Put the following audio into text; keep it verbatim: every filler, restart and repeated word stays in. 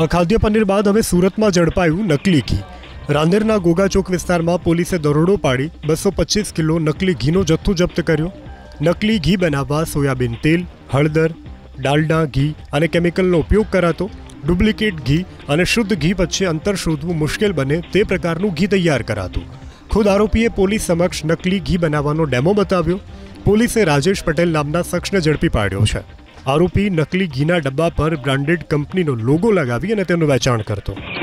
અખાદ્ય પનીર બાદ હવે સુરતમાં ઝડપાયું નકલી ઘી। રાંદેરના ગોગાચોક વિસ્તારમાં પોલીસે દરોડો પાડી બસો પચીસ કિલો નકલી ઘીનો જથ્થો જપ્ત કર્યો। નકલી ઘી બનાવવા સોયાબીન તેલ, હળદર, ડાલડા ઘી અને કેમિકલનો ઉપયોગ કરાતો। ડુપ્લિકેટ ઘી અને શુદ્ધ ઘી વચ્ચે અંતર શોધવું મુશ્કેલ બને તે પ્રકારનું ઘી તૈયાર કરાતું। ખુદ આરોપીએ પોલીસ સમક્ષ નકલી ઘી બનાવવાનો ડેમો બતાવ્યો। પોલીસે રાજેશ પટેલ નામના શખ્સને ઝડપી પાડ્યો છે। આરોપી નકલી ઘીના ડબ્બા પર બ્રાન્ડેડ કંપનીનો લોગો લગાવી અને તેનું વેચાણ કરતો।